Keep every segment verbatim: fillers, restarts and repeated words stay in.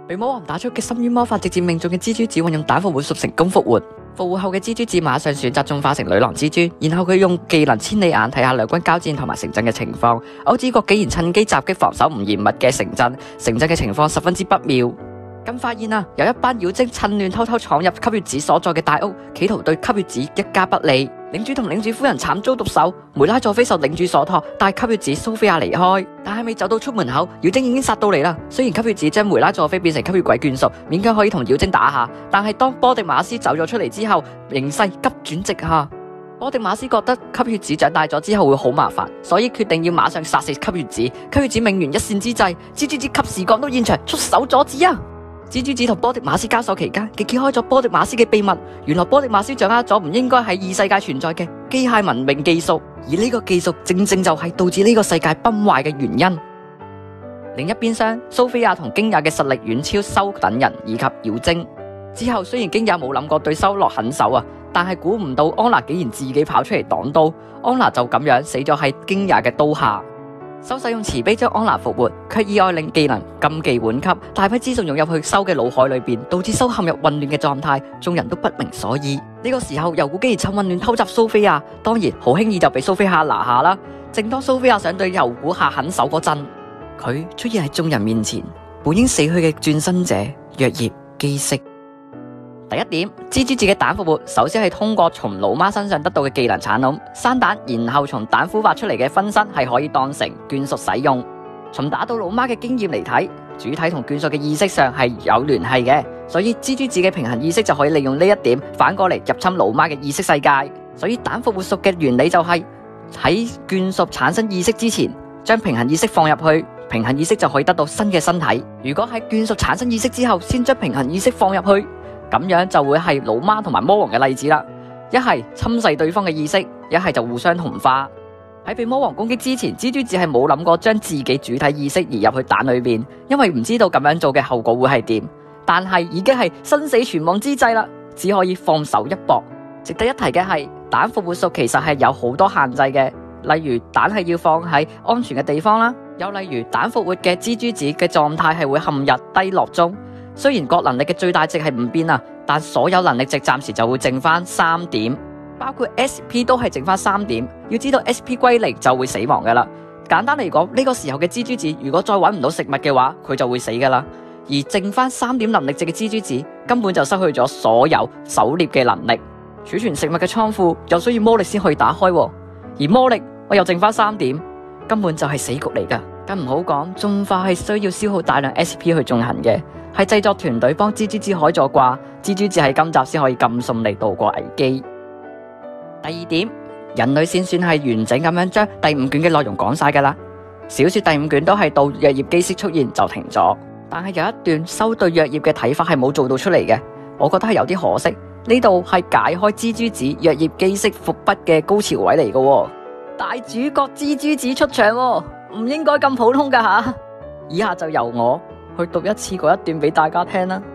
被魔王打出嘅深淵魔法直接命中嘅蜘蛛子運用蛋復活術成功復活。復活後嘅蜘蛛子馬上選擇進化成女郎蜘蛛，然後佢用技能千里眼睇下兩軍交戰同埋城鎮嘅情況。歐子國竟然趁機襲擊防守唔嚴密嘅城鎮，城鎮嘅情況十分之不妙。咁發現啊，有一班妖精趁亂偷偷闖入吸血子所在嘅大屋，企圖對吸血子一家不利。領主同領主夫人慘遭毒手，梅拉佐菲受領主所託，帶吸血子蘇菲亞離開。但係未走到出門口，妖精已經殺到嚟啦。雖然吸血子將梅拉佐菲變成吸血鬼眷屬，勉強可以同妖精打下，但係當波迪馬斯走咗出嚟之後，形勢急轉直下。波迪馬斯覺得吸血子長大咗之後會好麻煩，所以決定要馬上殺死吸血子。吸血子命懸一線之際，蜘蛛子及時趕到現場出手阻止啊！蜘蛛子同波迪馬斯交手期間，亦揭開咗波迪馬斯嘅秘密。原來波迪馬斯掌握咗唔應該喺異世界存在嘅機械文明技術，而呢個技術正正就係導致呢個世界崩壞嘅原因。另一邊廂，蘇菲亞同京也嘅實力遠超修等人以及妖精。之後雖然京也冇諗過對修落狠手啊，但係估唔到安娜竟然自己跑出嚟擋刀，安娜就咁樣死咗喺京也嘅刀下。修使用慈悲將安娜復活，卻意外令技能禁忌緩級，大批資訊湧入去修嘅腦海裏邊，導致修陷入混亂嘅狀態，眾人都不明所以。呢、這個時候，尤古竟然趁混亂偷襲蘇菲亞，當然好輕易就被蘇菲亞拿下啦。正當蘇菲亞想對尤古下狠手嗰陣，佢出現喺眾人面前，本應死去嘅轉生者藥葉基色。第一點，蜘蛛子嘅蛋復活，首先係通過從老媽身上得到嘅技能產卵生蛋，然後從蛋孵化出嚟嘅分身係可以當成眷屬使用。從打到老媽嘅經驗嚟睇，主體同眷屬嘅意識上係有聯繫嘅，所以蜘蛛子嘅平衡意識就可以利用呢一點反過嚟入侵老媽嘅意識世界。所以蛋復活術嘅原理就係喺眷屬產生意識之前，將平衡意識放入去，平衡意識就可以得到新嘅身體。如果喺眷屬產生意識之後，先將平衡意識放入去，咁樣就會係老媽同埋魔王嘅例子啦，一係侵蝕對方嘅意識，一係就互相同化。喺被魔王攻擊之前，蜘蛛子係冇諗過將自己主體意識移入去蛋裏邊，因為唔知道咁樣做嘅後果會係點。但係已經係生死存亡之際啦，只可以放手一搏。值得一提嘅係，蛋復活術其實係有好多限制嘅，例如蛋係要放喺安全嘅地方啦，又例如蛋復活嘅蜘蛛子嘅狀態係會陷入低落中。雖然各能力嘅最大值係唔變啊，但所有能力值暫時就會剩翻三點，包括 S P 都係剩翻三點。要知道 S P 歸零就會死亡噶啦。簡單嚟講，呢個時候嘅蜘蛛子如果再搵唔到食物嘅話，佢就會死噶啦。而剩翻三點能力值嘅蜘蛛子根本就失去咗所有狩獵嘅能力，儲存食物嘅倉庫又需要魔力先可以打開，而魔力我又剩翻三點，根本就係死局嚟噶。更唔好講，進化係需要消耗大量 S P 去進行嘅。係製作團隊幫蜘蛛子開咗掛，蜘蛛子喺今集先可以咁順利度過危機。第二點，人類先算係完整咁樣將第五卷嘅內容講晒噶啦。小說第五卷都係到藥葉基色出現就停咗，但係有一段修對藥葉嘅睇法係冇做到出嚟嘅，我覺得係有啲可惜。呢度係解開蜘蛛子藥葉基色伏筆嘅高潮位嚟嘅，大主角蜘蛛子出場，唔應該咁普通噶吓。以下就由我去讀一次嗰一段俾大家聽啦。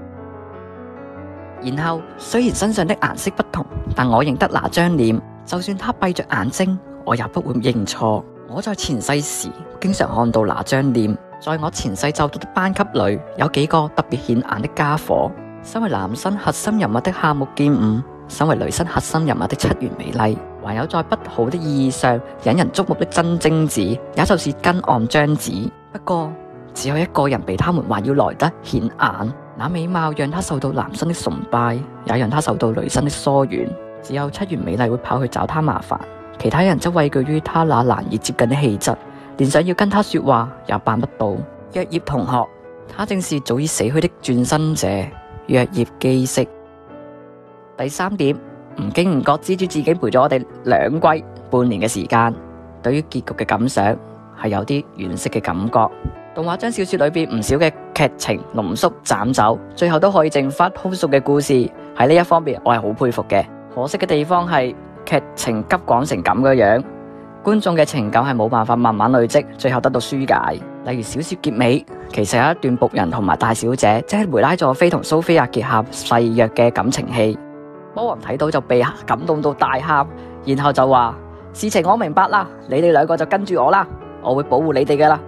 然後雖然身上的顏色不同，但我認得那張臉，就算他閉着眼睛，我也不會認錯。我在前世時經常看到那張臉，在我前世就讀的班級裏，有幾個特別顯眼的家伙。身為男生核心人物的夏目健吾，身為女生核心人物的七原美麗，還有在不好的意義上引人矚目的真貞子，也就是根岸張子。不過只有一個人比他們還要來得顯眼，那美貌讓他受到男生的崇拜，也讓他受到女生的疏遠。只有七原美麗會跑去找他麻煩，其他人則畏懼於他那難以接近的氣質，連想要跟他說話也辦不到。藥葉同學，他正是早已死去的轉生者藥葉基色。第三點，唔經唔覺蜘蛛自己陪咗我哋兩季半年嘅時間，對於結局嘅感想係有啲惋惜嘅感覺。動畫將小說裏邊唔少嘅劇情濃縮斬走，最後都可以剩翻通俗嘅故事。喺呢一方面，我係好佩服嘅。可惜嘅地方係劇情急廣成咁嘅樣，觀眾嘅情感係冇辦法慢慢累積，最後得到紓解。例如小說結尾，其實有一段僕人同埋大小姐，即係梅拉佐菲同蘇菲亞結合誓約嘅感情戲。魔王睇到就被感動到大喊，然後就話：事情我明白啦，你哋兩個就跟住我啦，我會保護你哋噶啦。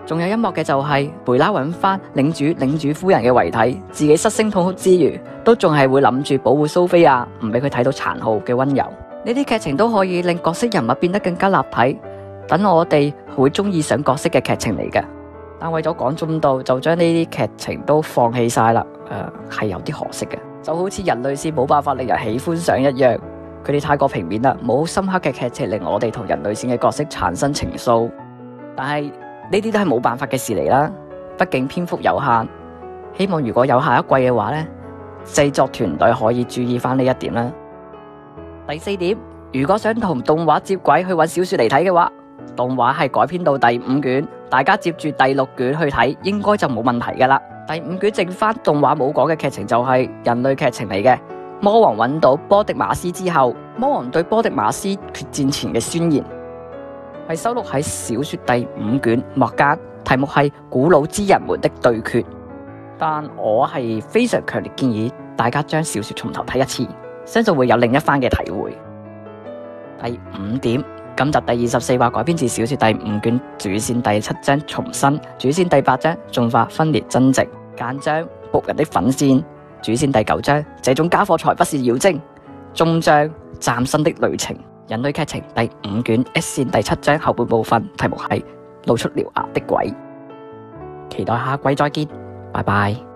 仲有一幕嘅就係貝拉揾翻領主領主夫人嘅遺體，自己失聲痛哭之餘，都仲係會諗住保護蘇菲亞，唔俾佢睇到殘酷嘅溫柔。呢啲劇情都可以令角色人物變得更加立體，等我哋會中意上角色嘅劇情嚟嘅。但為咗講中度，就將呢啲劇情都放棄晒啦，誒、呃、係有啲可惜嘅。就好似人類線冇辦法令人喜歡上一樣，佢哋太過平面啦，冇深刻嘅劇情令我哋同人類線嘅角色產生情愫。但係呢啲都係冇辦法嘅事嚟啦，畢竟篇幅有限。希望如果有下一季嘅話呢，製作團隊可以注意翻呢一點啦。第四點，如果想同動畫接軌去揾小說嚟睇嘅話，動畫係改編到第五卷，大家接住第六卷去睇，應該就冇問題噶啦。第五卷剩翻動畫冇講嘅劇情就係人類劇情嚟嘅。魔王揾到波迪馬斯之後，魔王對波迪馬斯決戰前嘅宣言，係收錄喺小說第五卷末間，題目係古老之人們的對決。但我係非常強烈建議大家將小說從頭睇一次，相信會有另一番嘅體會。第五點，今集第二十四話改編自小說第五卷主線第七章重生，主線第八章進化分裂增值，間章僕人的粉線，主線第九章這種家伙才不是妖精，終章嶄新的旅程。人類劇情第五卷 S 線第七章後半部分，題目係露出獠牙的鬼。期待下季再見，拜拜。